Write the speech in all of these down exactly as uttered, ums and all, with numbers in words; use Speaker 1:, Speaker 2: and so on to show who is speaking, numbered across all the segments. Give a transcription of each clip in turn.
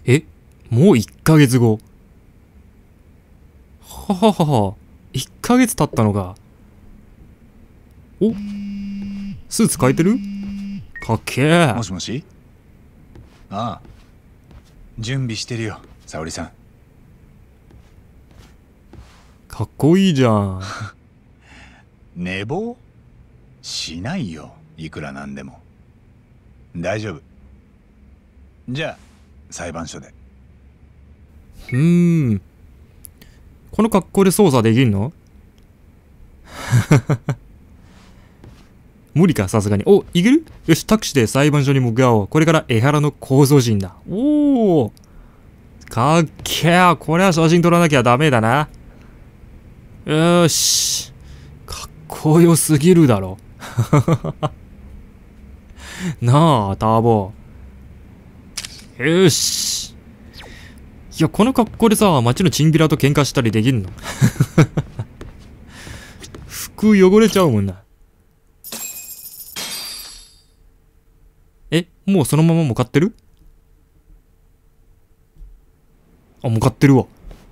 Speaker 1: え、もういっかげつご。はははは。いっかげつ経ったのか。お、スーツ変えてる？かっけえ。
Speaker 2: もしもし。ああ、準備してるよ、沙織さん。
Speaker 1: かっこいいじゃん。
Speaker 2: 寝坊しないよ、いくらなんでも。大丈夫。じゃあ裁判所で。
Speaker 1: うーん。この格好で操作できんの？無理か、さすがに。お、いける？よし、タクシーで裁判所に向かおう。これから江原の構造人だ。おお、かっけえ。これは写真撮らなきゃダメだな。よーし。かっこよすぎるだろ。なあ、ターボ。よし。いや、この格好でさ、街のチンピラと喧嘩したりできんの？服汚れちゃうもんな。え、もうそのまま向かってる？あ、向かってるわ。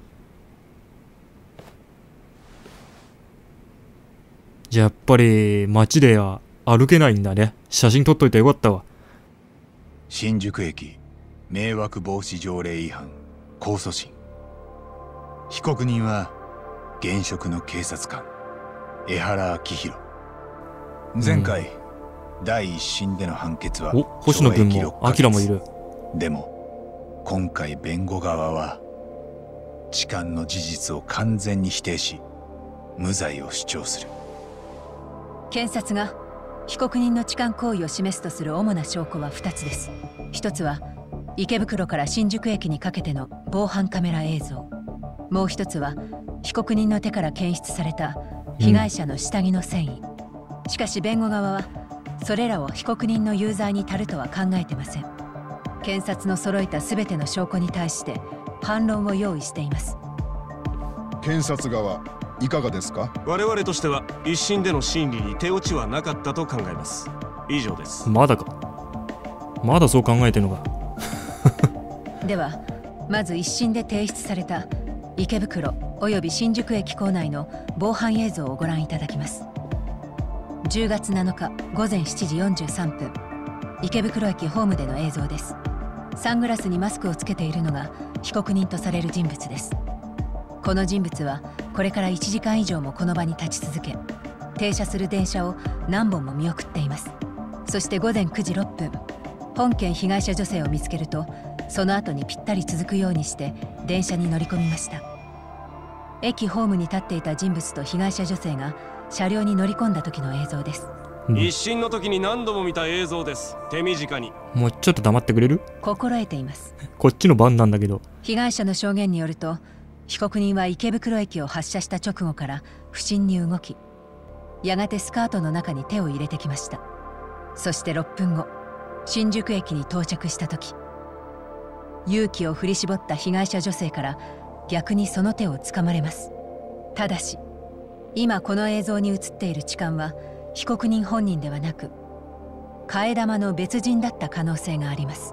Speaker 1: じゃあやっぱり街では歩けないんだね。写真撮っといてよかったわ。
Speaker 2: 新宿駅迷惑防止条例違反控訴審。被告人は現職の警察官江原明宏。前回、うん、第一審での判決は
Speaker 1: お、星野君も明もいる。
Speaker 2: でも今回弁護側は痴漢の事実を完全に否定し無罪を主張する。
Speaker 3: 検察が被告人の痴漢行為を示すとする主な証拠はふたつです。ひとつは池袋から新宿駅にかけての防犯カメラ映像。もう一つは被告人の手から検出された被害者の下着の繊維、うん、しかし弁護側はそれらを被告人の有罪に足るとは考えてません。検察の揃えた全ての証拠に対して反論を用意しています。
Speaker 4: 検察側いかがですか？
Speaker 5: 我々としては一審での審理に手落ちはなかったと考えます。以上です。
Speaker 1: まだか。まだそう考えてるのか。
Speaker 3: ではまず一審で提出された池袋および新宿駅構内の防犯映像をご覧いただきます。じゅうがつなのかごぜんしちじよんじゅうさんぷん、池袋駅ホームでの映像です。サングラスにマスクをつけているのが被告人とされる人物です。この人物はこれからいちじかん以上もこの場に立ち続け、停車する電車を何本も見送っています。そしてごぜんくじろっぷん、本件被害者女性を見つけるとその後にぴったり続くようにして電車に乗り込みました。駅ホームに立っていた人物と被害者女性が車両に乗り込んだ時の映像です。
Speaker 5: うん、一審の時に何度も見た映像です。手短に。
Speaker 1: もうちょっと黙ってくれる？
Speaker 3: 心得ています。
Speaker 1: こっちの番なんだけど。
Speaker 3: 被害者の証言によると被告人は池袋駅を発車した直後から不審に動き、やがてスカートの中に手を入れてきました。そしてろっぷんご、新宿駅に到着した時、勇気を振り絞った被害者女性から逆にその手をつかまれます。ただし今この映像に映っている痴漢は被告人本人ではなく替え玉の別人だった可能性があります。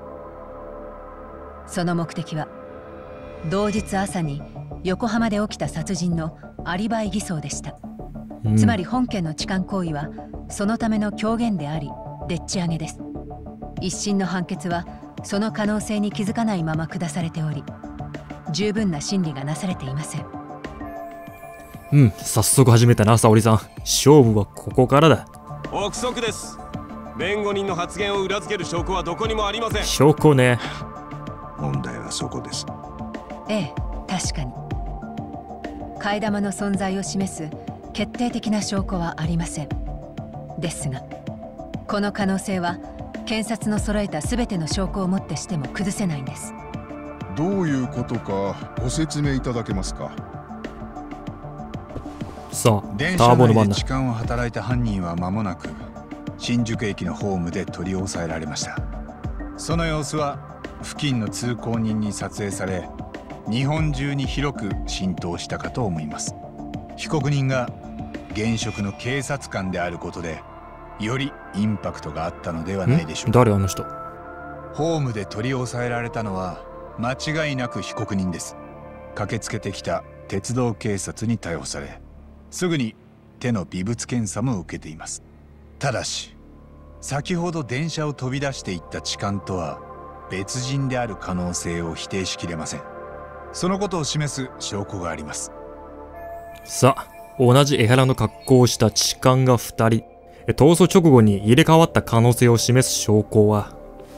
Speaker 3: その目的は同日朝に横浜で起きた殺人のアリバイ偽装でした。うん、つまり本件の痴漢行為はそのための狂言でありでっち上げです。一審の判決はその可能性に気づかないまま下されており、十分な審理がなされていません。
Speaker 1: うん、早速始めたな沙織さん。勝負はここからだ。
Speaker 5: 憶測です。弁護人の発言を裏付ける証拠はどこにもありません。
Speaker 1: 証拠ね。
Speaker 4: 問題はそこです。
Speaker 3: ええ、確かに替え玉の存在を示す決定的な証拠はありません。ですがこの可能性は検察の揃えた全ての証拠をもってしても崩せないんです。
Speaker 4: どういうことかご説明いただけますか？
Speaker 1: さあ、
Speaker 2: 電車内で痴漢を働いた犯人は間もなく新宿駅のホームで取り押さえられました。その様子は付近の通行人に撮影され日本中に広く浸透したかと思います。被告人が現職の警察官であることでよりインパクトがあったのではないでしょうか。
Speaker 1: 誰あの人？
Speaker 2: ホームで取り押さえられたのは間違いなく被告人です。駆けつけてきた鉄道警察に逮捕され、すぐに手の微物検査も受けています。ただし先ほど電車を飛び出していった痴漢とは別人である可能性を否定しきれません。そのことを示す証拠があります。
Speaker 1: さあ、同じ江原の格好をした痴漢がふたり、逃走直後に入れ替わった可能性を示す証拠は、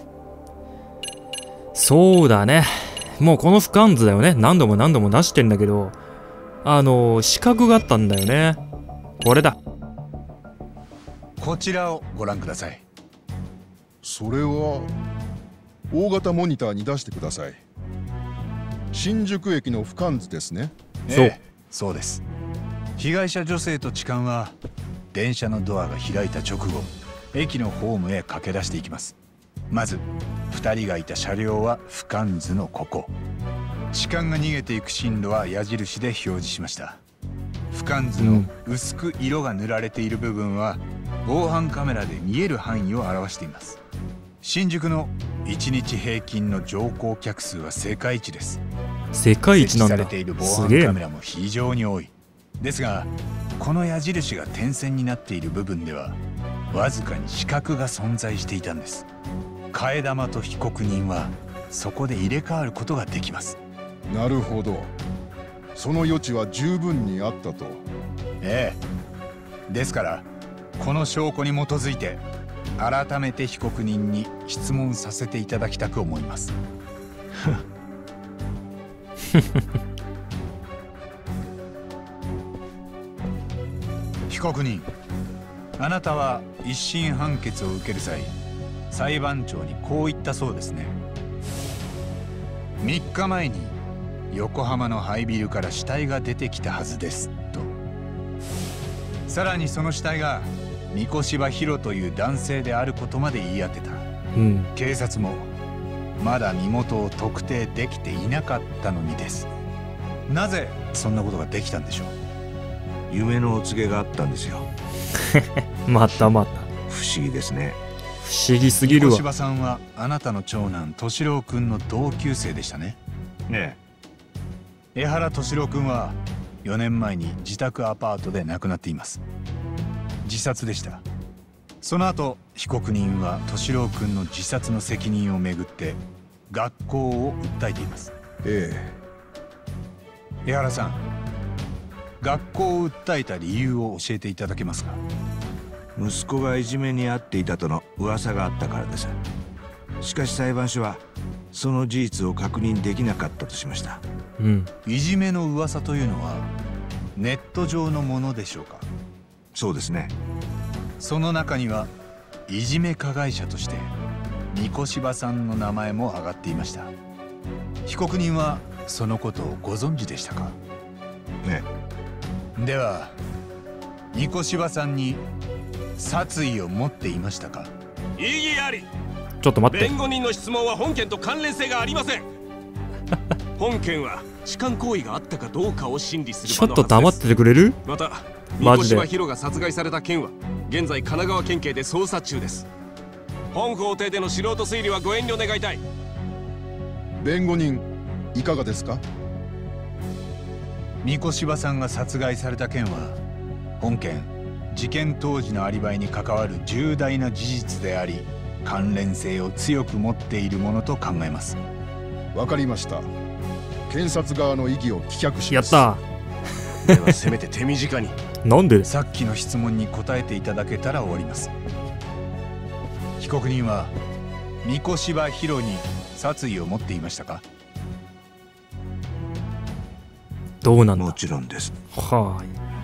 Speaker 1: そうだね。もうこの俯瞰図だよね。何度も何度も出してんだけど、あの、視覚があったんだよね。これだ。
Speaker 2: こちらをご覧ください。
Speaker 4: それは大型モニターに出してください。新宿駅の俯瞰図ですね。
Speaker 1: そう、
Speaker 2: ええ、そうです。被害者女性と痴漢は電車のドアが開いた直後、駅のホームへ駆け出していきます。まずふたりがいた車両は俯瞰図のここ。痴漢が逃げていく進路は矢印で表示しました。俯瞰図の薄く色が塗られている部分は防犯カメラで見える範囲を表しています。新宿のいちにち平均の乗降客数は世界一です。
Speaker 1: 世界一なんだ。
Speaker 2: 設置されている防
Speaker 1: すげえ
Speaker 2: 犯カメラも非常に多い。ですがこの矢印が点線になっている部分ではわずかに死角が存在していたんです。替え玉と被告人はそこで入れ替わることができます。
Speaker 4: なるほど。その余地は十分にあったと。
Speaker 2: ええ。ですからこの証拠に基づいて改めて被告人に質問させていただきたく思います。被告人、あなたは一審判決を受ける際、裁判長にこう言ったそうですね。みっかまえに横浜の廃ビルから死体が出てきたはずですと。さらにその死体が三越柴博という男性であることまで言い当てた。
Speaker 1: うん。
Speaker 2: 警察もまだ身元を特定できていなかったのにです。なぜそんなことができたんでしょう。
Speaker 6: 夢のお告げがあったんですよ。
Speaker 1: またまた。
Speaker 6: 不思議ですね。
Speaker 1: 不思議すぎるわ。
Speaker 2: 小柴さんはあなたの長男敏郎君の同級生でしたね。
Speaker 6: ね
Speaker 2: 江原敏郎君はよねんまえに自宅アパートで亡くなっています。自殺でした。その後被告人は敏郎君の自殺の責任をめぐって学校を訴えています。
Speaker 4: え
Speaker 2: 江原さん、学校を訴えた理由を教えていただけますか。
Speaker 6: 息子がいじめに遭っていたとの噂があったからです。しかし裁判所はその事実を確認できなかったとしました。
Speaker 1: うん。
Speaker 2: いじめの噂というのはネット上のものでしょうか。
Speaker 6: そうですね。
Speaker 2: その中にはいじめ加害者として三越柴さんの名前も挙がっていました。被告人はそのことをご存知でしたか。
Speaker 6: ね
Speaker 2: では三越柴さんに殺意を持っていましたか。
Speaker 5: 異議あり。
Speaker 1: ちょっと待って。
Speaker 5: 弁護人の質問は本件と関連性がありません。本件は痴漢行為があったかどうかを審理する
Speaker 1: ちょっと黙っててくれる？
Speaker 5: また
Speaker 1: マジで
Speaker 5: 三越柴博が殺害された件は現在神奈川県警で捜査中です。本法廷での素人推理はご遠慮願いたい。
Speaker 4: 弁護人いかがですか。
Speaker 2: 三越柴さんが殺害された件は本件事件当時のアリバイに関わる重大な事実であり、関連性を強く持っているものと考えます。
Speaker 4: わかりました。検察側の異議を棄却します。
Speaker 1: やった
Speaker 5: ではせめて手短に。
Speaker 1: ー。なんで？
Speaker 2: さっきの質問に答えていただけたら終わります。被告人は三越柴博に殺意を持っていましたか。
Speaker 1: どうなんだ。
Speaker 6: もちろんです。
Speaker 1: は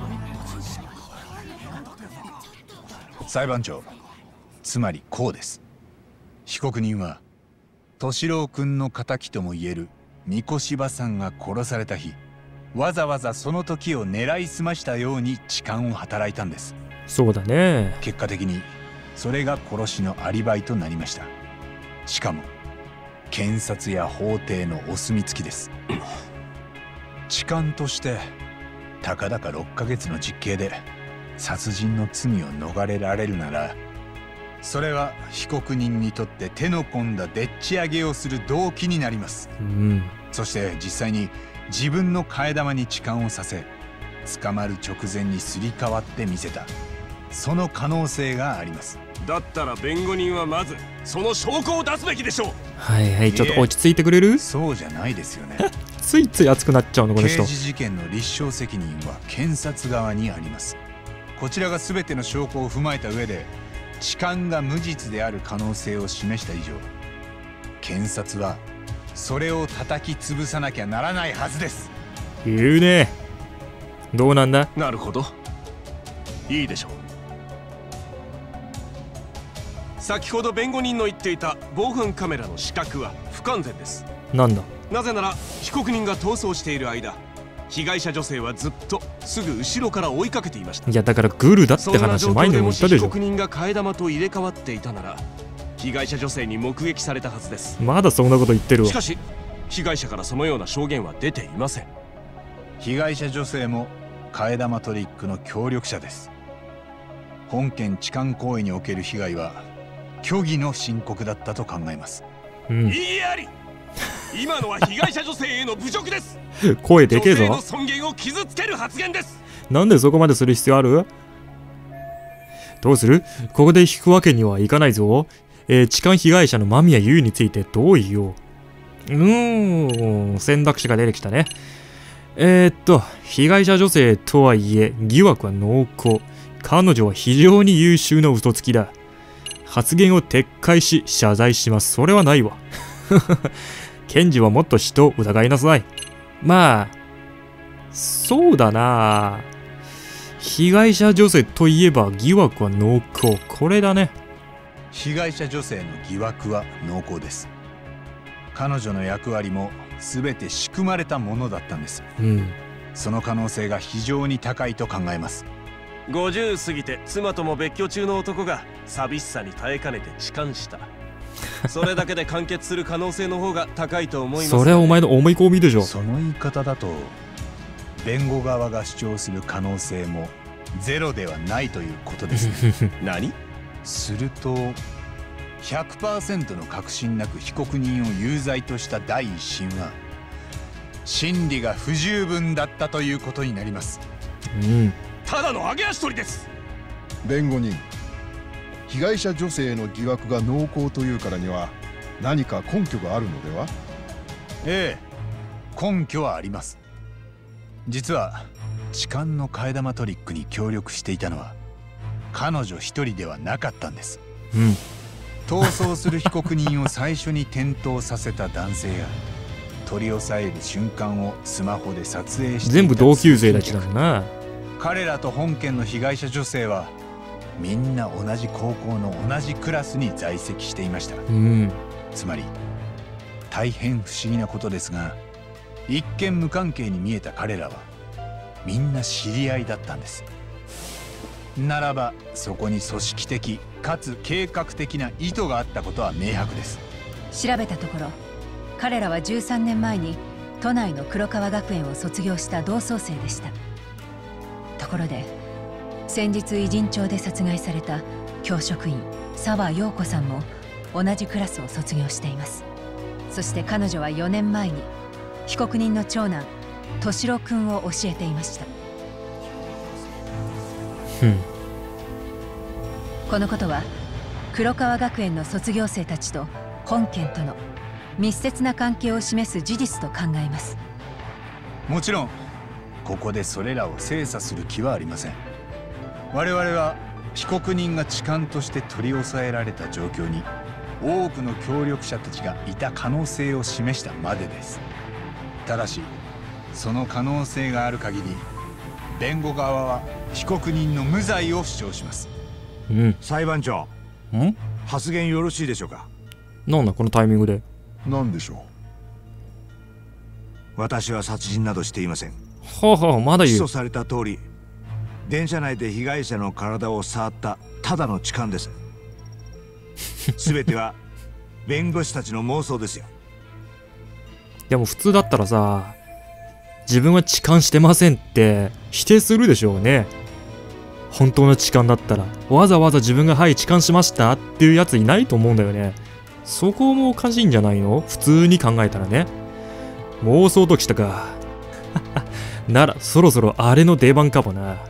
Speaker 2: 裁判長、つまりこうです。被告人は敏郎君の敵ともいえる三越柴さんが殺された日、わざわざその時を狙いすましたように痴漢を働いたんです。
Speaker 1: い。そうだね。
Speaker 2: 結果的にそれが殺しのアリバイとなりました。しかも検察や法廷のお墨付きです。痴漢としてたかだかろっかげつの実刑で殺人の罪を逃れられるなら、 それは被告人にとって手の込んだでっち上げをする動機になります。
Speaker 1: うん。
Speaker 2: そして実際に自分の替え玉に痴漢をさせ、捕まる直前にすり替わってみせた、その可能性があります。
Speaker 5: だったら弁護人はまずその証拠を出すべきでしょう。
Speaker 1: はいはい、ちょっと落ち着いてくれる？
Speaker 2: そうじゃないですよね。
Speaker 1: ついつい熱くなっちゃうのこの人。
Speaker 2: 刑事事件の立証責任は検察側にあります。こちらが全ての証拠を踏まえた上で痴漢が無実である可能性を示した以上、検察はそれを叩き潰さなきゃならないはずです。
Speaker 1: 言うね。どうなんだ？
Speaker 5: なるほど、いいでしょう。先ほど弁護人の言っていた防犯カメラの死角は不完全です。
Speaker 1: なんだ？
Speaker 5: なぜなら被告人が逃走している間、被害者女性はずっとすぐ後ろから追いかけていました。
Speaker 1: いやだからグルだって話前にも言ったでしょ。
Speaker 5: 被告人が替え玉と入れ替わっていたなら被害者女性に目撃されたはずです。
Speaker 1: まだそんなこと言ってるわ。
Speaker 5: しかし被害者からそのような証言は出ていません。
Speaker 2: 被害者女性も替え玉トリックの協力者です。本件痴漢行為における被害は虚偽の申告だったと考えます。
Speaker 1: うん、
Speaker 5: いいあり。今のは被害者女性への侮辱です。
Speaker 1: 声でけえぞ。
Speaker 5: 女性の尊厳を傷つける発言です。
Speaker 1: なんでそこまでする必要ある？どうする？ここで引くわけにはいかないぞ。えー、痴漢被害者の間宮優についてどう言おう。うーん、選択肢が出てきたね。えー、っと、被害者女性とはいえ、疑惑は濃厚。彼女は非常に優秀な嘘つきだ。発言を撤回し、謝罪します。それはないわ。検事はもっと人を疑いなさい。まあ、そうだな。被害者女性といえば疑惑は濃厚。これだね。
Speaker 2: 被害者女性の疑惑は濃厚です。彼女の役割も全て仕組まれたものだったんです。
Speaker 1: うん。
Speaker 2: その可能性が非常に高いと考えます。
Speaker 5: ごじゅう過ぎて妻とも別居中の男が寂しさに耐えかねて痴漢した。それだけで完結する可能性の方が高いと思います。
Speaker 1: それはお前の思い込みでしょ。
Speaker 2: その言い方だと弁護側が主張する可能性もゼロではないということですね。
Speaker 5: 何？
Speaker 2: すると ひゃくパーセント の確信なく被告人を有罪とした第一審は審理が不十分だったということになります。
Speaker 1: うん。
Speaker 5: ただの揚げ足取りです。
Speaker 4: 弁護人、被害者女性の疑惑が濃厚というからには何か根拠があるのでは？
Speaker 2: ええ、根拠はあります。実は痴漢の替え玉トリックに協力していたのは彼女一人ではなかったんです。
Speaker 1: うん。
Speaker 2: 逃走する被告人を最初に転倒させた男性や取り押さえる瞬間をスマホで撮影していた
Speaker 1: 全部同級生たちだもんな。
Speaker 2: 彼らと本件の被害者女性はみんな同じ高校の同じクラスに在籍していました。
Speaker 1: うん。
Speaker 2: つまり大変不思議なことですが、一見無関係に見えた彼らはみんな知り合いだったんです。ならばそこに組織的かつ計画的な意図があったことは明白です。
Speaker 3: 調べたところ、彼らはじゅうさんねんまえに都内の黒川学園を卒業した同窓生でした。ところで先日偉人町で殺害された教職員沢陽子さんも同じクラスを卒業しています。そして彼女はよねんまえに被告人の長男敏郎君を教えていました。
Speaker 1: うん。
Speaker 3: このことは黒川学園の卒業生たちと本件との密接な関係を示す事実と考えます。
Speaker 2: もちろんここでそれらを精査する気はありません。我々は被告人が痴漢として取り押さえられた状況に多くの協力者たちがいた可能性を示したまでです。ただしその可能性がある限り弁護側は被告人の無罪を主張します。
Speaker 1: うん。
Speaker 6: 裁判長、
Speaker 1: ん？
Speaker 6: 発言よろしいでしょうか？
Speaker 1: なんだこのタイミングで。
Speaker 4: 何でしょ
Speaker 6: う？私は殺人などしていません。
Speaker 1: はあはあ、まだ言う。
Speaker 6: 起訴された通り、電車内で被害者の体を触ったただの痴漢です。全ては弁護士たちの妄想ですよ。
Speaker 1: でも普通だったらさ、自分は痴漢してませんって否定するでしょうね。 本当の痴漢だったらわざわざ自分が「はい痴漢しました」っていうやついないと思うんだよね。そこもおかしいんじゃないの？普通に考えたらね。妄想ときたか。ならそろそろあれの出番かもな。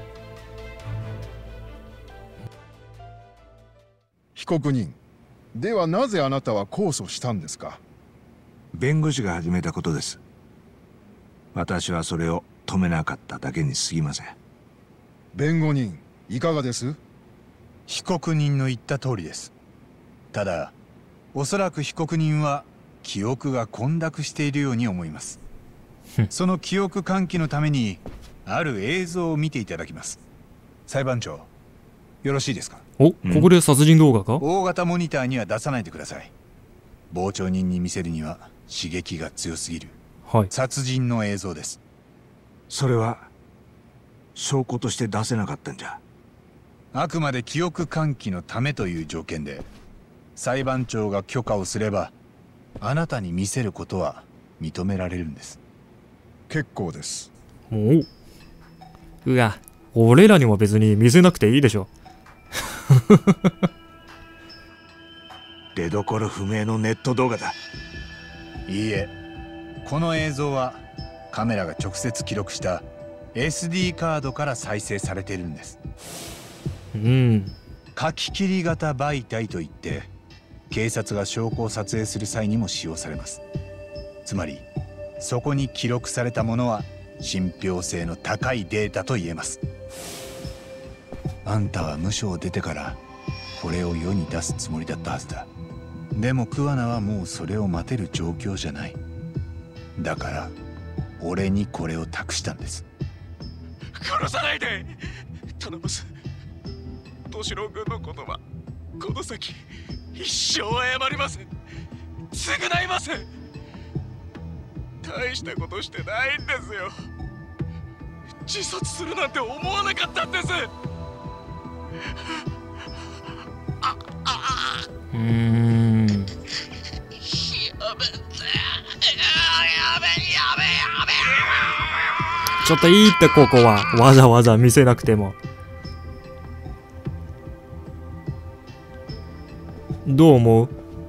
Speaker 4: 被告人、ではなぜあなたは控訴したんですか？
Speaker 6: 弁護士が始めたことです。私はそれを止めなかっただけに過ぎません。
Speaker 4: 弁護人、いかがです？
Speaker 2: 被告人の言った通りです。ただおそらく被告人は記憶が混濁しているように思います。その記憶喚起のためにある映像を見ていただきます。裁判長、よろしいですか？
Speaker 1: お、ここで殺人動画か？
Speaker 2: 大型モニターには出さないでください。傍聴人に見せるには刺激が強すぎる。
Speaker 1: はい。
Speaker 2: 殺人の映像です。
Speaker 6: それは証拠として出せなかったんじゃ。
Speaker 2: あくまで記憶喚起のためという条件で裁判長が許可をすればあなたに見せることは認められるんです。
Speaker 4: 結構です。
Speaker 1: おう。うわ、俺らにも別に見せなくていいでしょ。
Speaker 6: 出どころ不明のネット動画だ。
Speaker 2: いいえ、この映像はカメラが直接記録した エスディー カードから再生されているんです。
Speaker 1: うん。
Speaker 2: 書き切り型媒体といって警察が証拠を撮影する際にも使用されます。つまりそこに記録されたものは信憑性の高いデータと言えます。あんたは無所を出てからこれを世に出すつもりだったはずだ。でも桑名はもうそれを待てる状況じゃない。だから俺にこれを託したんです。
Speaker 7: 殺さないで頼むす。敏郎君のことはこの先一生謝りません。償いません。大したことしてないんですよ。自殺するなんて思わなかったんです。ああ
Speaker 1: うーん。
Speaker 7: やめて。やめやめやめ。
Speaker 1: ちょっといいってここはわざわざ見せなくても。どう思う？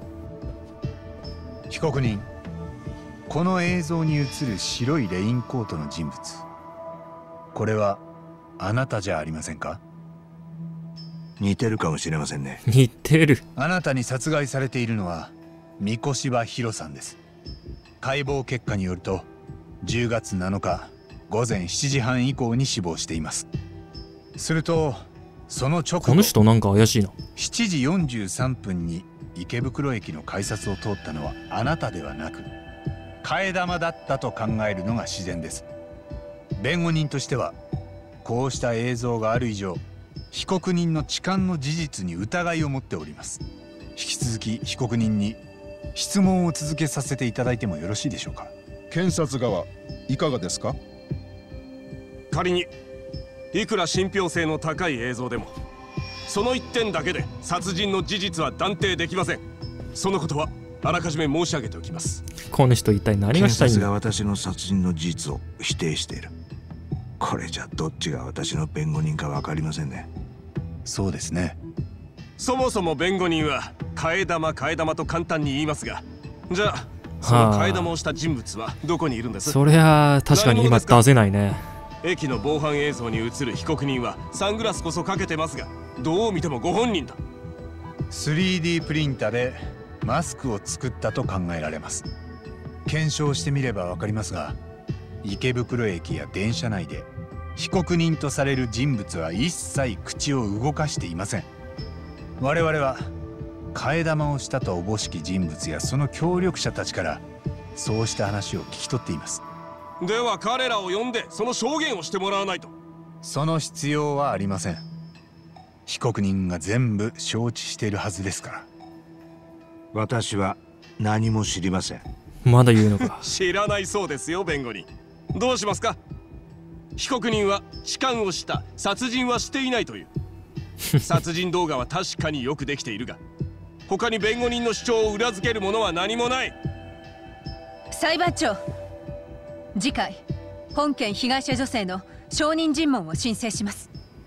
Speaker 2: 被告人、この映像に映る白いレインコートの人物、これはあなたじゃありませんか？
Speaker 6: 似てるかもしれませんね。
Speaker 1: 似てる。
Speaker 2: あなたに殺害されているのは三越柴弘さんです。解剖結果によるとじゅうがつなのかごぜんしちじはん以降に死亡しています。するとその直後、
Speaker 1: この人なんか怪しいな。
Speaker 2: しちじよんじゅうさんぷんに池袋駅の改札を通ったのはあなたではなく替え玉だったと考えるのが自然です。弁護人としてはこうした映像がある以上被告人の痴漢の事実に疑いを持っております。引き続き被告人に質問を続けさせていただいてもよろしいでしょうか？
Speaker 4: 検察側、いかがですか？
Speaker 5: 仮にいくら信憑性の高い映像でもその一点だけで殺人の事実は断定できません。そのことはあらかじめ申し上げておきます。
Speaker 1: この人一体何がしたいんだ？
Speaker 6: 検察が私の殺人の事実を否定している。これじゃどっちが私の弁護人か分かりませんね。
Speaker 2: そうですね。
Speaker 5: そもそも弁護人は替え玉替え玉と簡単に言いますが、じゃあその替え玉をした人物はどこにいるんです？
Speaker 1: そりゃ確かに今出せないね。
Speaker 5: 駅の防犯映像に映る被告人はサングラスこそかけてますが、どう見てもご本人だ。
Speaker 2: スリーディー プリンターでマスクを作ったと考えられます。検証してみればわかりますが、池袋駅や電車内で被告人とされる人物は一切口を動かしていません。我々は替え玉をしたとおぼしき人物やその協力者たちからそうした話を聞き取っています。
Speaker 5: では彼らを呼んでその証言をしてもらわないと。
Speaker 2: その必要はありません。被告人が全部承知しているはずですから。
Speaker 6: 私は何も知りません。
Speaker 1: まだ言うのか。
Speaker 5: 知らないそうですよ、弁護人。どうしますか？被告人は痴漢をした、殺人はしていないという。殺人動画は確かによくできているが、他に弁護人の主張を裏付けるものは何もない。
Speaker 3: 裁判長、次回本件被害者女性の証人尋問を申請します。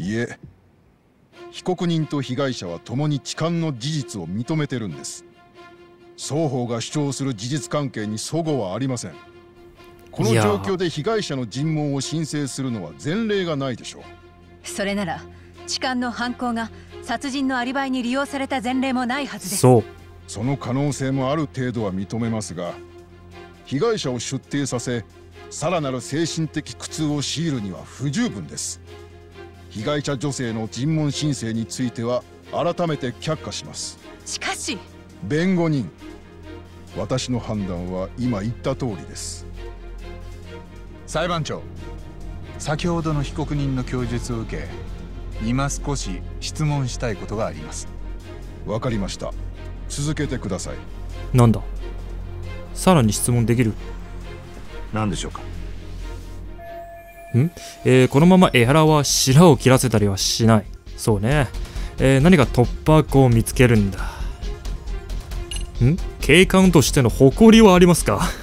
Speaker 4: いえ、被告人と被害者は共に痴漢の事実を認めてるんです。双方が主張する事実関係に齟齬はありません。この状況で被害者の尋問を申請するのは前例がないでしょう。
Speaker 3: それなら痴漢の犯行が殺人のアリバイに利用された前例もないはずです。
Speaker 1: そう。
Speaker 4: その可能性もある程度は認めますが、被害者を出廷させさらなる精神的苦痛を強いるには不十分です。被害者女性の尋問申請については改めて却下します。
Speaker 3: しかし
Speaker 4: 弁護人、私の判断は今言った通りです。
Speaker 2: 裁判長、先ほどの被告人の供述を受け、今少し質問したいことがあります。
Speaker 4: わかりました。続けてください。
Speaker 1: なんだ、さらに質問できる。
Speaker 6: 何でしょうか。
Speaker 1: ん、えー、このまま江原は白を切らせたりはしない。そうね。えー、何か突破口を見つけるんだ。ん、警官としての誇りはありますか？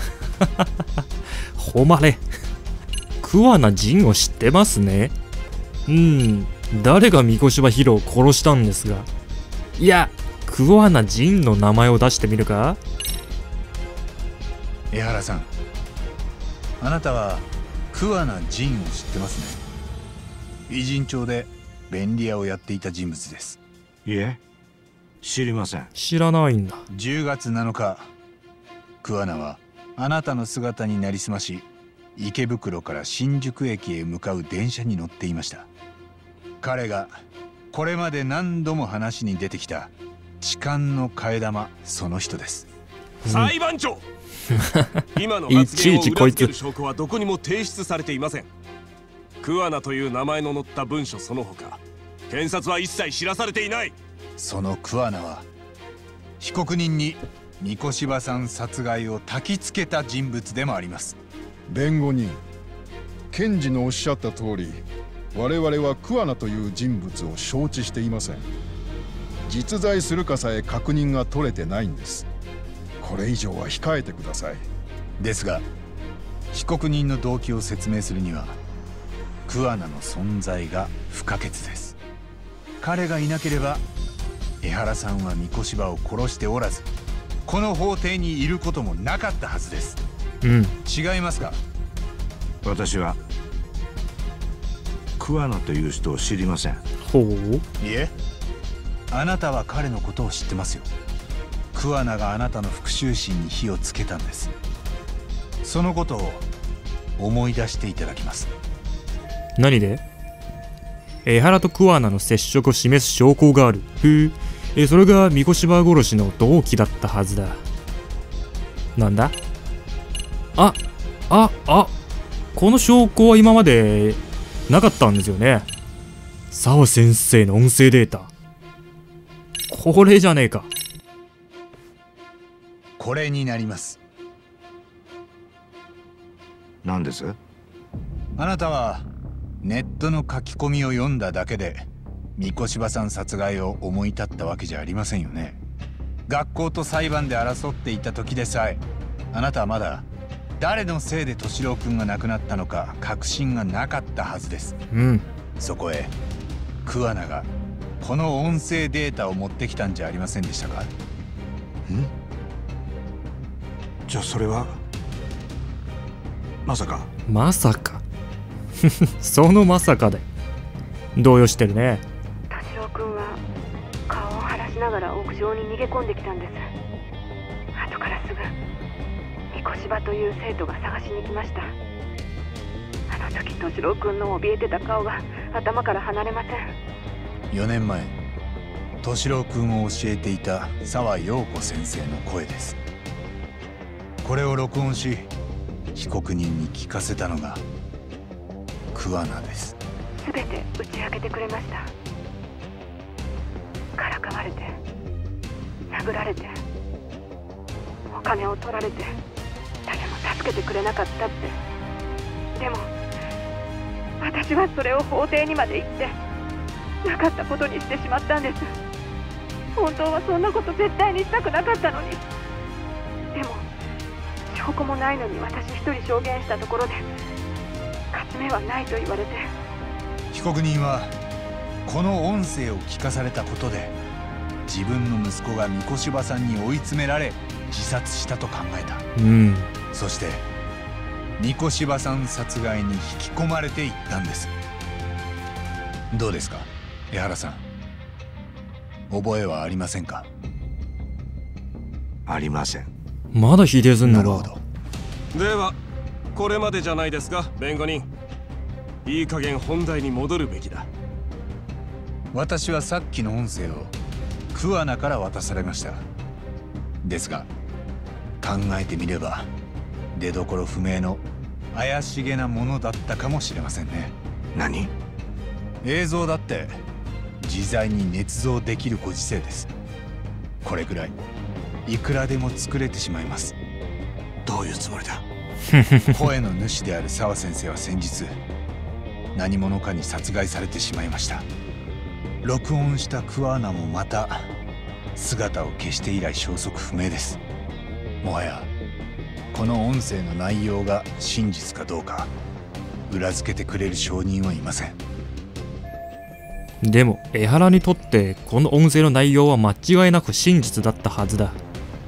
Speaker 1: 誉れ。桑名仁を知ってますね。うん、誰が三越柴博を殺したんですが。いや、桑名仁の名前を出してみるか。
Speaker 2: 江原さん、あなたは桑名仁を知ってますね。偉人町で便利屋をやっていた人物です。
Speaker 6: いえ、知りません。
Speaker 1: 知らないんだ。
Speaker 2: じゅうがつなのか、桑名はあなたの姿になりすまし、池袋から新宿駅へ向かう電車に乗っていました。彼がこれまで何度も話に出てきた痴漢の替え玉、その人です。
Speaker 5: 裁判長今の発言を裏付ける証拠はどこにも提出されていません。桑名という名前の載った文書その他、検察は一切知らされていない。
Speaker 2: その桑名は被告人に三越柴さん殺害を焚きつけた人物でもあります。
Speaker 4: 弁護人、検事のおっしゃった通り、我々は桑名という人物を承知していません。実在するかさえ確認が取れてないんです。これ以上は控えてください。
Speaker 2: ですが、被告人の動機を説明するには桑名の存在が不可欠です。彼がいなければ江原さんは三越柴を殺しておらず、この法廷にいることもなかったはずです。
Speaker 1: うん、
Speaker 2: 違いますか。
Speaker 6: 私は桑名という人を知りません。
Speaker 1: ほう。
Speaker 2: いえ、あなたは彼のことを知ってますよ。桑名があなたの復讐心に火をつけたんです。そのことを思い出していただきます。
Speaker 1: 何で？江原と桑名の接触を示す証拠がある。へえ。え、それが三越柴殺しの動機だったはずだ。なんだ？あ、あ、あ、この証拠は今までなかったんですよね。澤先生の音声データ。これじゃねえか。
Speaker 2: これになります。
Speaker 6: 何です？
Speaker 2: あなたはネットの書き込みを読んだだけで三越柴さん殺害を思い立ったわけじゃありませんよね。学校と裁判で争っていた時でさえ、あなたはまだ誰のせいで敏郎君が亡くなったのか確信がなかったはずです。
Speaker 1: うん。
Speaker 2: そこへ桑名がこの音声データを持ってきたんじゃありませんでしたか。ん？
Speaker 6: じゃあそれはまさか。
Speaker 1: まさか。そのまさかで動揺してるね。
Speaker 8: 敏郎君は顔を晴らしながら屋上に逃げ込んできたんです。後からすぐ三越柴という生徒が探しに来ました。あの時敏郎君の怯えてた顔が頭から離れません。
Speaker 2: よねんまえ、敏郎君を教えていた澤陽子先生の声です。これを録音し被告人に聞かせたのが桑名です。
Speaker 8: すべて打ち明けてくれました。からかわれて、殴られて、お金を取られて、誰も助けてくれなかったって。でも私はそれを法廷にまで行ってなかったことにしてしまったんです。本当はそんなこと絶対にしたくなかったのに。でも証拠もないのに私一人証言したところで勝ち目はないと言われて。
Speaker 2: 被告人はこの音声を聞かされたことで自分の息子が三越柴さんに追い詰められ自殺したと考えた。
Speaker 1: うん。
Speaker 2: そして三越柴さん殺害に引き込まれていったんです。どうですか江原さん、覚えはありませんか？
Speaker 6: ありません。
Speaker 1: まだ否定すんのか。
Speaker 2: なるほど。
Speaker 5: ではこれまでじゃないですか弁護人。いい加減本題に戻るべきだ。
Speaker 2: 私はさっきの音声を桑名から渡されました。ですが考えてみれば出どころ不明の怪しげなものだったかもしれませんね。
Speaker 6: 何？
Speaker 2: 映像だって自在に捏造できるご時世です。これくらいいくらでも作れてしまいます。
Speaker 6: どういうつもりだ？
Speaker 2: 声の主である澤先生は先日何者かに殺害されてしまいました。録音した桑名もまた姿を消して以来消息不明です。もはやこの音声の内容が真実かどうか裏付けてくれる証人はいません。
Speaker 1: でも江原にとってこの音声の内容は間違いなく真実だったはずだ。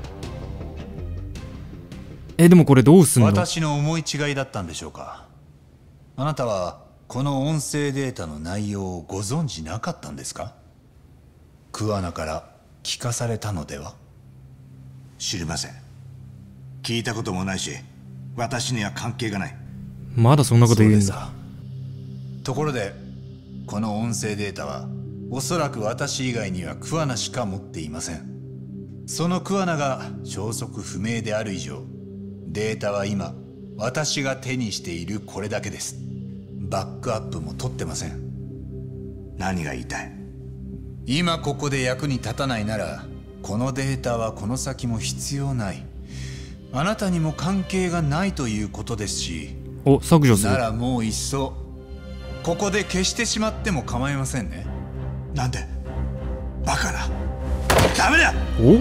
Speaker 1: え、でもこれどうすんの？
Speaker 2: 私の思い違いだったんでしょうか。あなたはこの音声データの内容をご存じなかったんですか？桑名から聞かされたのでは？
Speaker 6: 知りません。聞いたこともないし私には関係がない。
Speaker 1: まだそんなこと言うんだ。
Speaker 2: ところでこの音声データはおそらく私以外には桑名しか持っていません。その桑名が消息不明である以上、データは今私が手にしているこれだけです。バックアップも取ってません。
Speaker 6: 何が言いたい？
Speaker 2: 今ここで役に立たないならこのデータはこの先も必要ない。あなたにも関係がないということですし、
Speaker 1: お、削除する
Speaker 2: ならもういっそここで消してしまっても構いませんね。
Speaker 6: なんで？バカな。ダメだ。
Speaker 1: お？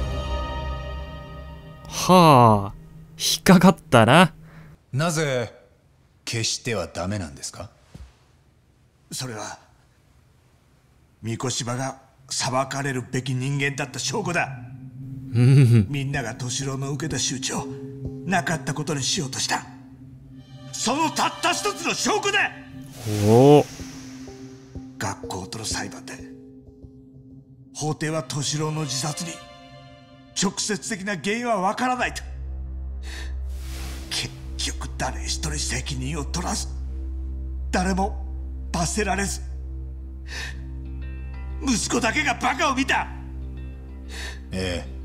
Speaker 1: はあ、引っかかったな。
Speaker 2: なぜ消してはダメなんですか？
Speaker 6: それは三越柴が裁かれるべき人間だった証拠だ。みんなが敏郎の受けた仕打ちをなかったことにしようとした、そのたった一つの証拠だ。
Speaker 1: おお。
Speaker 6: 学校との裁判で法廷は敏郎の自殺に直接的な原因はわからないと。結局誰一人責任を取らず、誰も罰せられず、息子だけがバカを見た。
Speaker 2: ええ、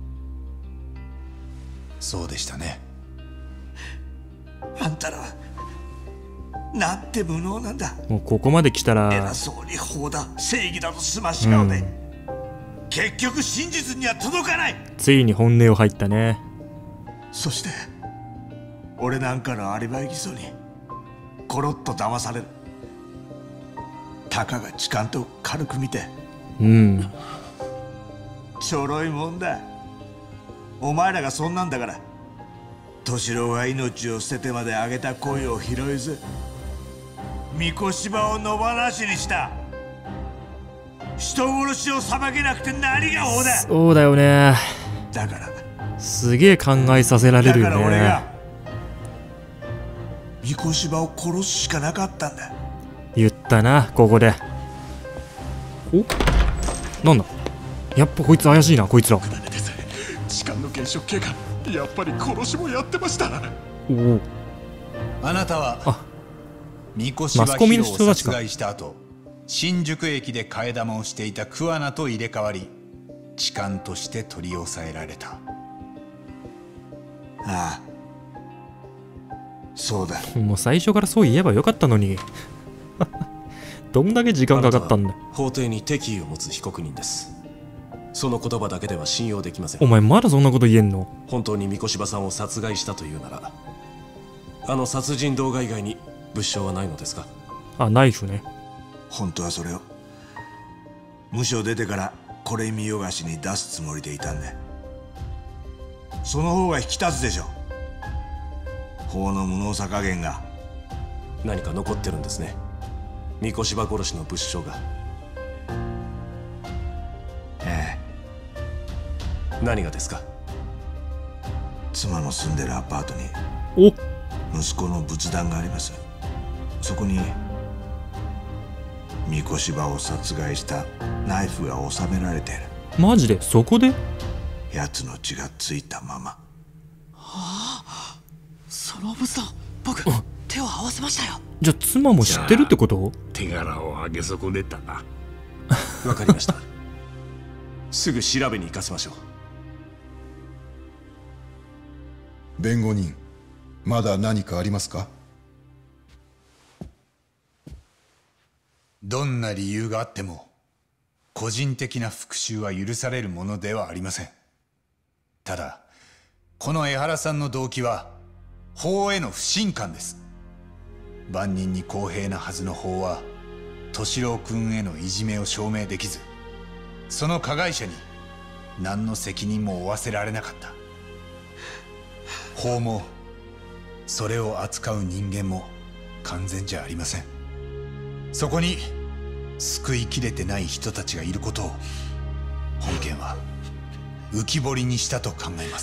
Speaker 2: そうでしたね。
Speaker 6: あんたらはなんて無能なんだ。
Speaker 1: もうここまで来たら
Speaker 6: 偉そうに法だ正義だとすまし顔で、うん、結局真実には届かない。
Speaker 1: ついに本音を入ったね。
Speaker 6: そして俺なんかのアリバイ偽装にコロッと騙される。たかが痴漢と軽く見て、
Speaker 1: うん
Speaker 6: ちょろいもんだ。お前らがそんなんだから敏郎が命を捨ててまであげた恋を拾えず三越柴を野放しにした。人殺しを裁けなくて何が法だ。
Speaker 1: そうだよね。
Speaker 6: だから
Speaker 1: すげえ考えさせられるよね。
Speaker 6: だから俺が三越柴を殺すしかなかったんだ。
Speaker 1: 言ったな、ここで。お、なんだ、やっぱこいつ怪しいな。こいつら
Speaker 7: 痴漢の現職警官、やっぱり殺しもやってました。
Speaker 1: おお。
Speaker 2: あなたは
Speaker 1: あ
Speaker 2: 三越柴博を殺害した後、新宿駅で替え玉をしていた桑名と入れ替わり痴漢として取り押さえられた。
Speaker 6: ああ、そうだ。
Speaker 1: もう最初からそう言えばよかったのにどんだけ時間かかったんだ。
Speaker 5: 法廷に敵意を持つ被告人です。その言葉だけでは信用できません。
Speaker 1: お前まだそんなこと言えんの？
Speaker 5: 本当に三越柴さんを殺害したというなら、あの殺人動画以外に物証はないのですか？
Speaker 1: あ、ナイフね。
Speaker 6: 本当はそれを無所出てからこれ見よがしに出すつもりでいたんだ。その方が引き立つでしょ。法の無能さ加減が。
Speaker 5: 何か残ってるんですね、三越柴殺しの物証が。 何がですか？
Speaker 6: 妻の住んでるアパートに
Speaker 1: お
Speaker 6: 息子の仏壇があります。そこに三越柴を殺害したナイフが収められている。
Speaker 1: マジでそこで？
Speaker 6: 奴の血がついたまま。
Speaker 7: はあ、その仏壇僕手を合わせましたよ。
Speaker 1: じゃあ妻も知ってるってこと？
Speaker 9: 手柄を上げ損ねたな。
Speaker 5: わかりました。すぐ調べに行かせましょう。
Speaker 4: 弁護人、まだ何かありますか？
Speaker 2: どんな理由があっても個人的な復讐は許されるものではありません。ただこの江原さんの動機は法への不信感です。万人に公平なはずの法は敏郎君へのいじめを証明できず、その加害者に何の責任も負わせられなかった。法もそれを扱う人間も完全じゃありません。そこに救いきれてない人たちがいることを本件は浮き彫りにしたと考えます。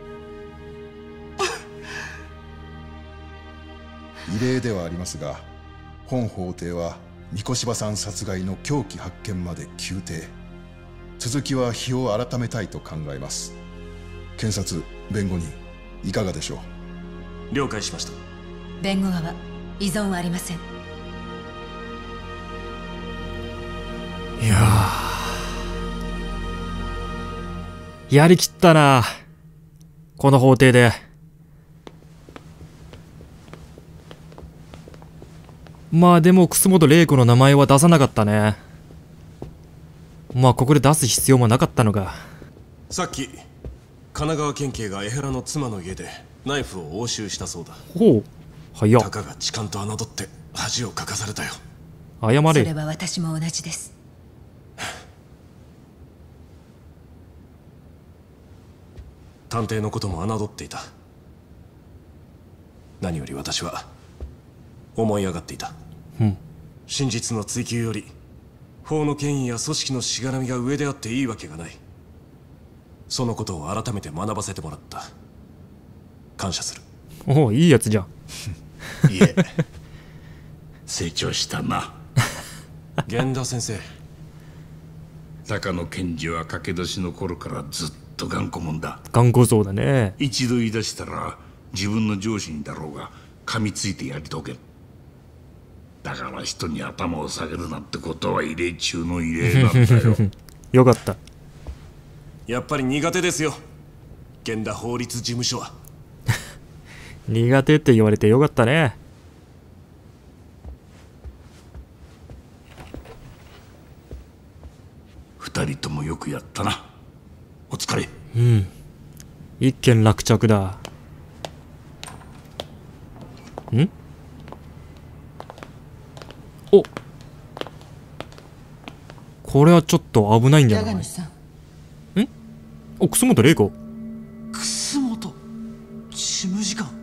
Speaker 4: 異例ではありますが、本法廷は三越柴さん殺害の凶器発見まで休廷。続きは日を改めたいと考えます。検察、弁護人、いかがでしょう？
Speaker 5: 了解しました。
Speaker 3: 弁護側、依存はありません。
Speaker 1: いやー、やりきったな、この法廷で。まあでも楠本玲子の名前は出さなかったね。まあここで出す必要もなかったのか。
Speaker 5: さっき神奈川県警が江原の妻の家でナイフを押収したそうだ。
Speaker 1: ほう、早っ。
Speaker 5: たかが痴漢と侮って恥をかかされたよ。
Speaker 1: 謝れ。
Speaker 3: それは私も同じです。
Speaker 5: 探偵のことも侮っていた。何より私は思い上がっていた。
Speaker 1: うん、
Speaker 5: 真実の追求より法の権威や組織のしがらみが上であっていいわけがない。そのことを改めて学ばせてもらった。感謝する。
Speaker 1: おお、いいやつじゃん。
Speaker 2: いえ
Speaker 9: 成長したな。
Speaker 5: 源田先生、
Speaker 9: 高野検事は駆け出しの頃からずっと頑固もんだ。
Speaker 1: 頑固そうだね。
Speaker 9: 一度言い出したら自分の上司にだろうが噛みついてやり遂げる。だから人に頭を下げるなんてことは異例中の異例なんだよ。
Speaker 1: よかった。
Speaker 5: やっぱり苦手ですよ、源田法律事務所は。
Speaker 1: 苦手って言われてよかったね。
Speaker 9: 二人ともよくやったな。お疲れ。
Speaker 1: うん、一件落着だ。ん？お、これはちょっと危ないんじゃない？ん？お、楠本玲子。
Speaker 7: 楠本事務次官。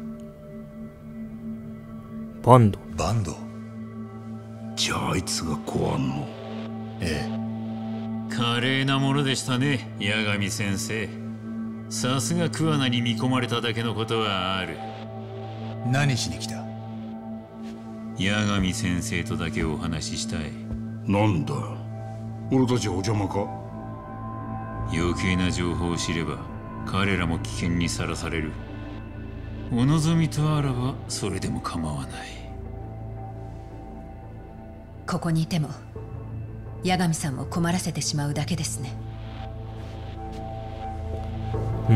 Speaker 1: バンド。
Speaker 2: バンド。
Speaker 9: じゃああいつが公安の。
Speaker 2: ええ。
Speaker 10: 華麗なものでしたね、八神先生。さすが桑名に見込まれただけのことはある。
Speaker 2: 何しに来た？
Speaker 10: 八神先生とだけお話ししたい。
Speaker 9: なんだ、俺たちお邪魔か？
Speaker 10: 余計な情報を知れば彼らも危険にさらされる。お望みとあらばそれでも構わない。
Speaker 3: ここにいても八神さんを困らせてしまうだけですね。
Speaker 1: うん。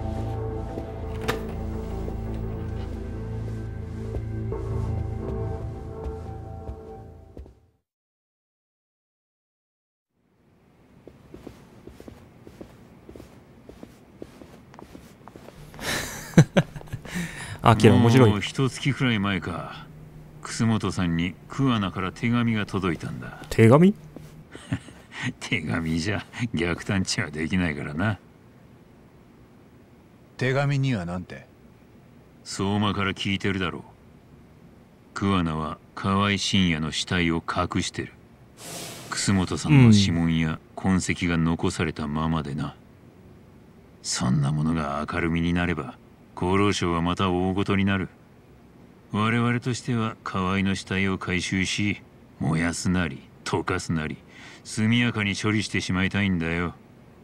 Speaker 1: あきら面白い。
Speaker 10: もう一月くらい前か、楠本さんに桑名から手紙が届いたんだ。
Speaker 1: 手紙？
Speaker 10: 手紙じゃ逆探知はできないからな。
Speaker 2: 手紙にはなんて？
Speaker 10: 相馬から聞いてるだろう。桑名は河合信也の死体を隠してる。楠本さんの指紋や痕跡が残されたままでな。 そんなものが明るみになれば厚労省はまた大ごとになる。我々としては河合の死体を回収し、燃やすなり溶かすなり速やかに処理してしまいたいんだよ。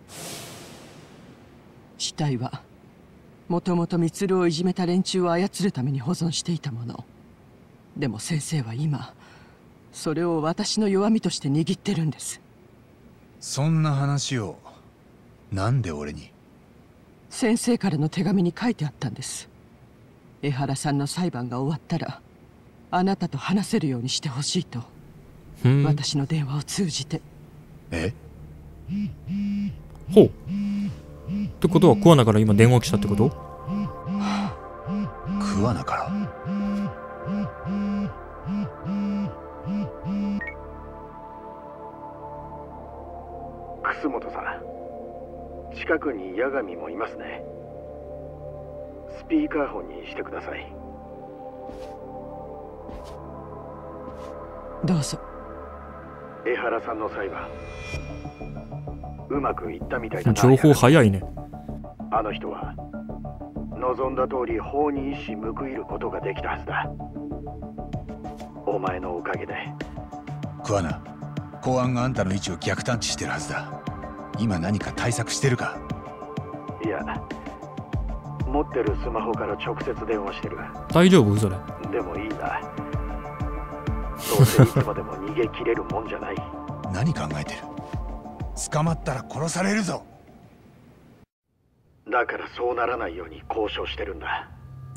Speaker 11: 死体はもともと充をいじめた連中を操るために保存していたもの。でも先生は今それを私の弱みとして握ってるんです。
Speaker 2: そんな話をなんで俺に？
Speaker 11: 先生からの手紙に書いてあったんです。江原さんの裁判が終わったらあなたと話せるようにしてほしいと、私の電話を通じて。
Speaker 2: え？
Speaker 1: ほう。ってことは桑名から今電話来たってこと？
Speaker 2: 桑名から？
Speaker 12: 楠本さん、近くに八神もいますね。スピーカーフォンにしてください。
Speaker 11: どうぞ。
Speaker 12: 江原さんの裁判うまくいったみたいだな。
Speaker 1: 情報早いね。
Speaker 12: あの人は望んだ通り法に一矢報いることができたはずだ。お前のおかげで。
Speaker 2: 桑名、公安があんたの位置を逆探知してるはずだ。今何か対策してるか？
Speaker 12: いや、持ってるスマホから直接電話してる。
Speaker 1: 大丈夫それ？
Speaker 12: でもいいな。どうせいつまでも逃げ切れるもんじゃない。
Speaker 2: 何考えてる？捕まったら殺されるぞ。
Speaker 12: だからそうならないように交渉してるんだ。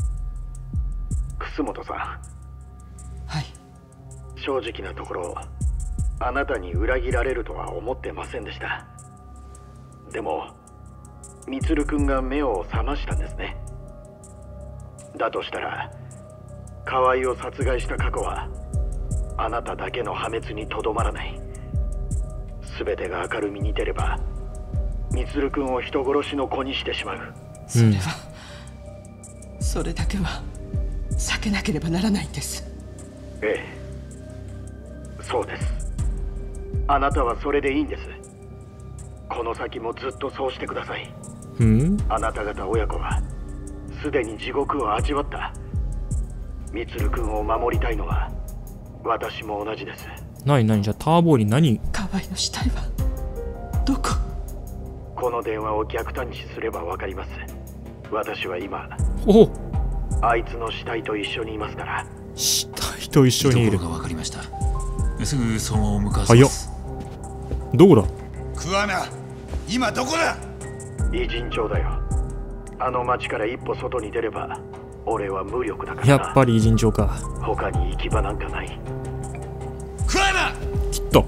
Speaker 12: 楠本さん。
Speaker 11: はい。
Speaker 12: 正直なところ、あなたに裏切られるとは思ってませんでした。でも充君が目を覚ましたんですね。だとしたら河合を殺害した過去はあなただけの破滅にとどまらない。全てが明るみに出れば充君を人殺しの子にしてしまう。
Speaker 11: それは、うん、それだけは避けなければならないんです。
Speaker 12: ええ、そうです。あなたはそれでいいんです。この先もずっとそうしてください。
Speaker 1: うん、
Speaker 12: あなた方親子はすでに地獄を味わった。充君を守りたいのは私も同じです。
Speaker 1: 何何じゃあターボーに何？
Speaker 11: 河合の死体はどこ？
Speaker 12: この電話を逆探知すればわかります。私は今
Speaker 1: お
Speaker 12: あいつの死体と一緒にいますから。
Speaker 1: 死体と一緒にいる。
Speaker 10: がわかりました。すぐその向かわせます。
Speaker 1: どこだ？
Speaker 2: 桑名、今どこだ？
Speaker 12: 偉人町だよ。あの町から一歩外に出れば俺は無力だからな。
Speaker 1: やっぱり偉人町か。
Speaker 12: 他に行き場なんかない。
Speaker 2: 桑名！
Speaker 1: きっと。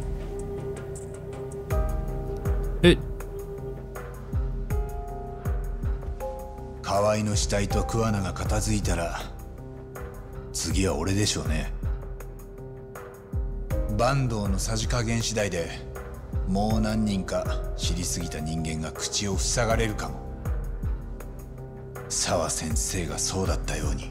Speaker 1: え？
Speaker 2: 河合の死体と桑名が片付いたら次は俺でしょうね。坂東のさじ加減次第でもう何人か知りすぎた人間が口を塞がれるかも。澤先生がそうだったように。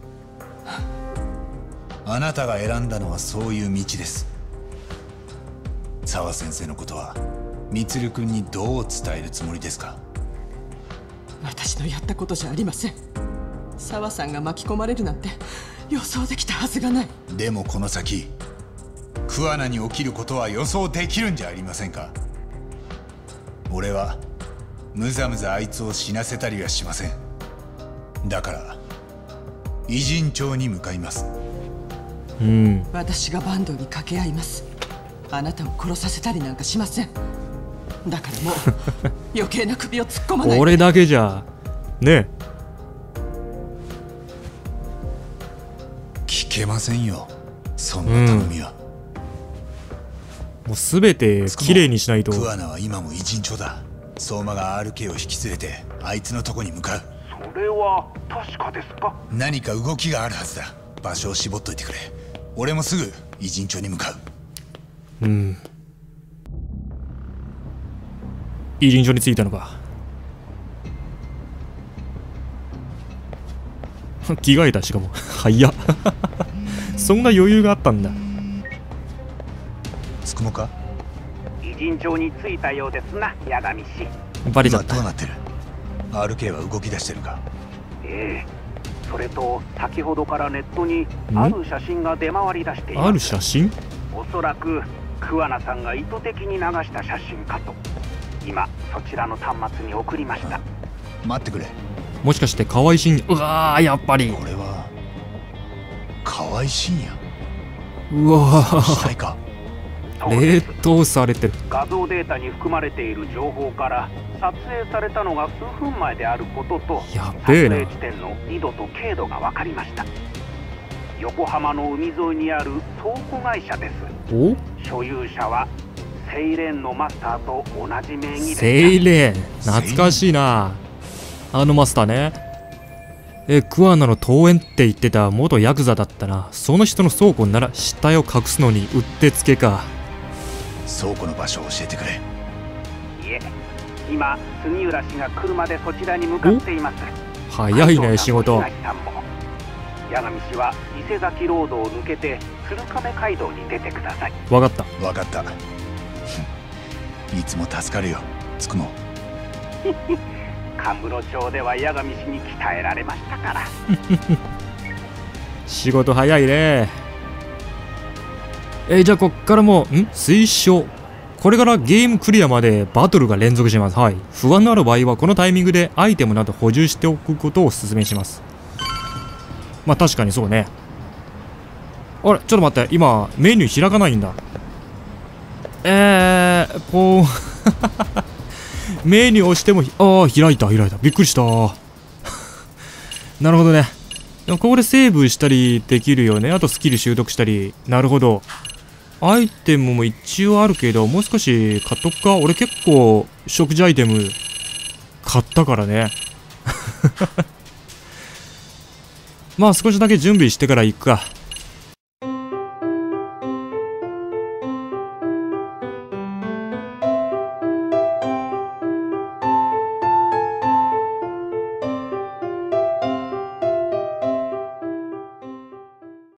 Speaker 2: あなたが選んだのはそういう道です。澤先生のことは充君にどう伝えるつもりですか？
Speaker 11: 私のやったことじゃありません。澤さんが巻き込まれるなんて予想できたはずがない。
Speaker 2: でもこの先桑名に起きることは予想できるんじゃありませんか？俺はむざむざあいつを死なせたりはしません。だから偉人町に向かいます。
Speaker 1: うん、
Speaker 11: 私が坂東に掛け合います。あなたを殺させたりなんかしません。だからもう余計な首を突っ込まないで。
Speaker 1: 俺だけじゃね。
Speaker 2: 聞けませんよ、そんな頼みは。
Speaker 1: うん、もうすべてきれいにしないと。
Speaker 2: 桑名は今も偉人町だ。相馬が アールケー を引き連れてあいつのとこに向かう。
Speaker 12: それは確かですか？
Speaker 2: 何か動きがあるはずだ。場所を絞っといてくれ。俺もすぐ偉人町に向か
Speaker 1: う。うん、偉人町に着いたのか。着替えた。しかも早っそんな余裕があったんだ。
Speaker 2: つくもか？
Speaker 13: 偉人町に着いたようですな、八神氏。
Speaker 1: バレちゃった。
Speaker 2: どうなってる？ アールケー は動き出してるか？
Speaker 13: ええ、それと先ほどからネットにある写真が出回り出しています。
Speaker 1: ある写真？
Speaker 13: おそらく桑名さんが意図的に流した写真かと。今そちらの端末に送りました。
Speaker 2: 待ってくれ。
Speaker 1: もしかして河合真也？うわー、やっぱり
Speaker 2: これは河合真也。
Speaker 1: うわ
Speaker 2: 死体か。
Speaker 1: 冷凍されてる。
Speaker 13: 画像データに含まれている情報から撮影されたのが数分前であることと、
Speaker 1: やべえな。
Speaker 13: 撮影地点の緯度と経度が分かりました。横浜の海沿いにある倉庫会社です。
Speaker 1: お？
Speaker 13: 所有者はセイレーンのマスターと同じ名義でした。
Speaker 1: セイレーン、懐かしいな。あのマスターね。え、桑名の東園って言ってた元ヤクザだったな。その人の倉庫なら死体を隠すのにうってつけか。
Speaker 2: 倉庫の場所を教えてくれ。
Speaker 13: いえ、今杉浦氏が車でそちらに向かっています。
Speaker 1: 早いね、仕事。
Speaker 13: 八神氏は伊勢崎ロードを抜けて鶴亀街道に出てください。
Speaker 1: わかった。
Speaker 2: わかった。いつも助かるよ、つくも。
Speaker 13: 神室町では八神氏に鍛えられましたから。
Speaker 1: 仕事早いね。えー、じゃあこっからもん推奨。これからゲームクリアまでバトルが連続します。はい。不安のある場合はこのタイミングでアイテムなど補充しておくことをお勧めします。まあ確かにそうね。あれちょっと待って、今メニュー開かないんだ。えー、こうメニュー押しても、ああ開いた開いた、びっくりした。なるほどね。でもここでセーブしたりできるよね。あとスキル習得したり。なるほど。アイテムも一応あるけど、もう少し買っとくか。俺結構食事アイテム買ったからね。まあ少しだけ準備してから行くか。